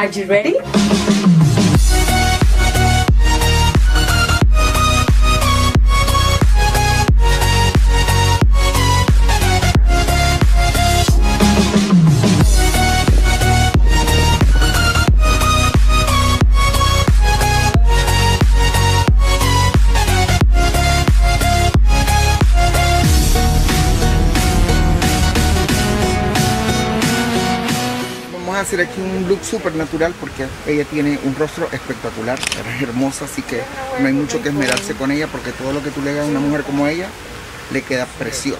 Are you ready? Hacer aquí un look súper natural porque ella tiene un rostro espectacular, es hermosa, así que no hay mucho que esmerarse con ella porque todo lo que tú le hagas a una mujer como ella le queda precioso.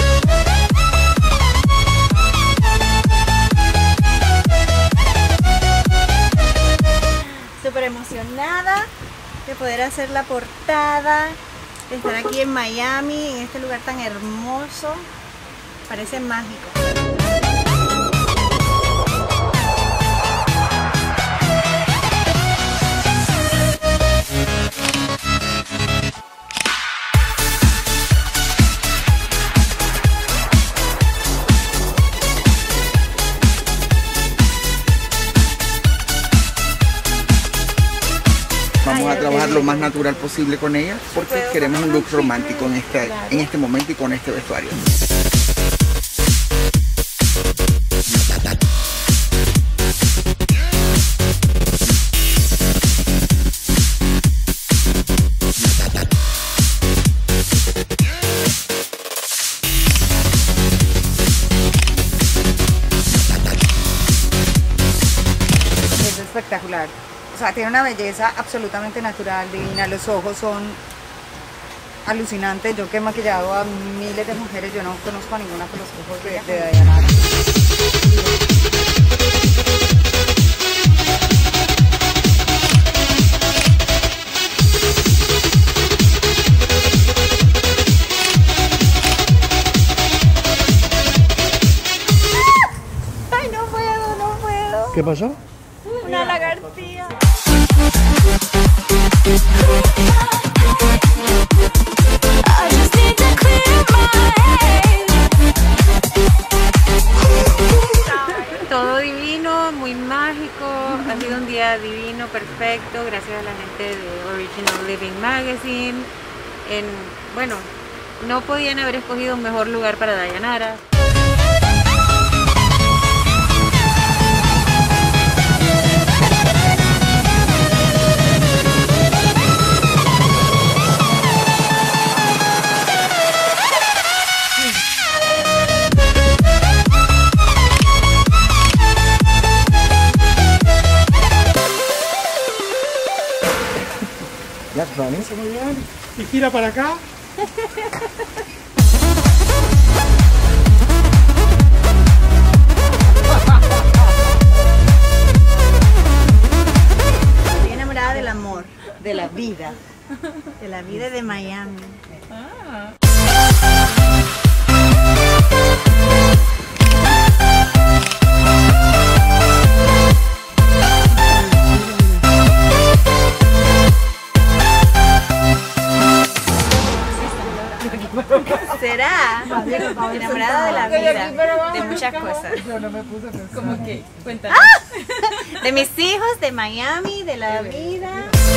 Súper emocionada de poder hacer la portada, de estar aquí en Miami, en este lugar tan hermoso, parece mágico. Vamos a trabajar lo más natural posible con ella porque queremos un look romántico en este momento y con este vestuario. Es espectacular. O sea, tiene una belleza absolutamente natural, divina, los ojos son alucinantes. Yo que he maquillado a miles de mujeres, yo no conozco a ninguna con los ojos de Dayanara. ¡Ay, no puedo, no puedo! ¿Qué pasó? Una lagartija. Todo divino, muy mágico, ha sido un día divino, perfecto, gracias a la gente de Original Living Magazine. Bueno, no podían haber escogido un mejor lugar para Dayanara. Ya, Vanessa, muy bien. Y gira para acá. Estoy enamorada del amor, de la vida y de Miami. ¿Será? Enamorada de la vida, de muchas cosas. ¿Cómo que? Cuéntanos. De mis hijos, de Miami, de la vida.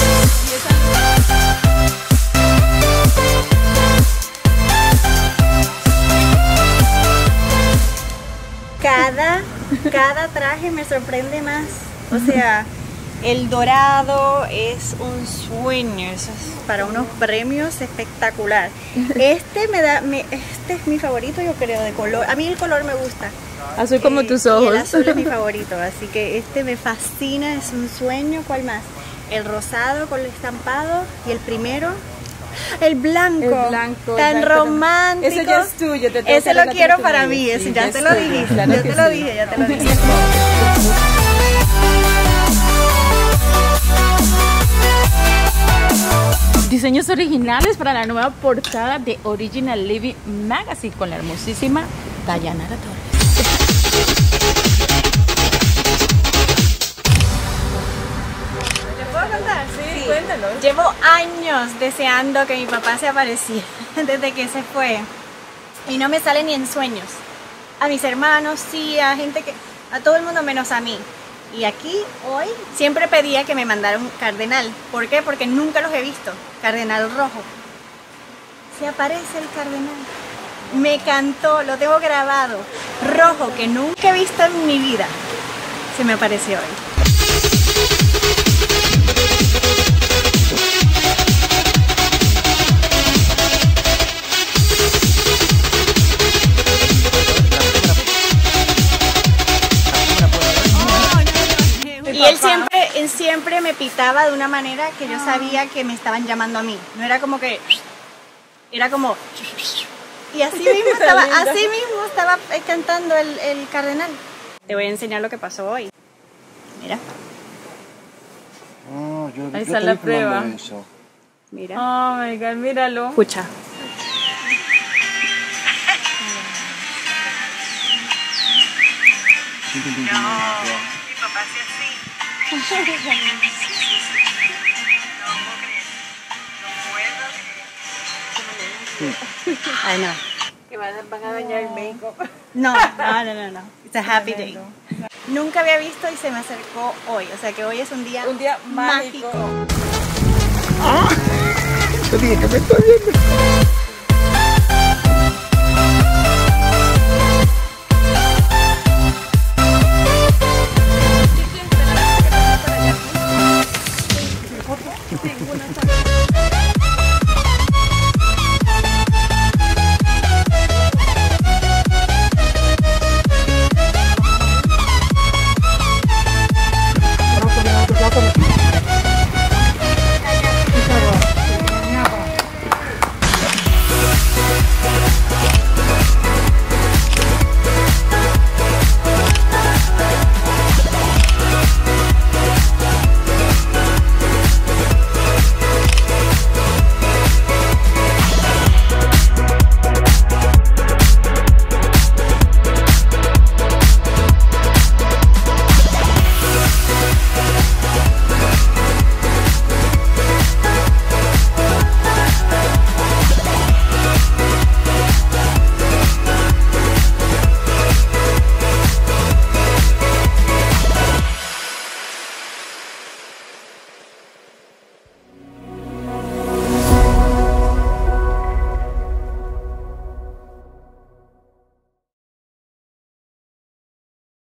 Cada traje me sorprende más. O sea, el dorado es un sueño, eso es para unos premios espectacular. Este es mi favorito, yo creo, de color. A mí el color me gusta. Azul como tus Y ojos. el azul es mi favorito, así que este me fascina, es un sueño. ¿Cuál más? El rosado con el estampado y el primero, el blanco, tan romántico. Eso ya es tuyo. Ese lo quiero para mí, ese ya te lo dijiste, ya te lo dije, ya te lo dije. Diseños originales para la nueva portada de Original Living Magazine con la hermosísima Dayanara Torres. ¿Te puedo contar? Sí, cuéntalo. Llevo años deseando que mi papá se apareciera desde que se fue y no me sale ni en sueños. A mis hermanos sí, a gente que, a todo el mundo menos a mí. Y aquí, hoy, siempre pedía que me mandara un cardenal. ¿Por qué? Porque nunca los he visto. Cardenal rojo. Se aparece el cardenal. Me cantó, lo tengo grabado. Rojo, que nunca he visto en mi vida. Se me apareció hoy. Y él siempre me pitaba de una manera que yo sabía que me estaban llamando a mí. No era como que... Era como... Y así mismo estaba cantando el cardenal. Te voy a enseñar lo que pasó hoy. Mira. Oh, Ahí está la prueba. Mira. Oh my God, míralo. Escucha. Ay, no. Que van a dañar el make-up. No. It's a happy day. Nunca había visto y se me acercó hoy. O sea que hoy es un día mágico. Yo dije que me estoy viendo.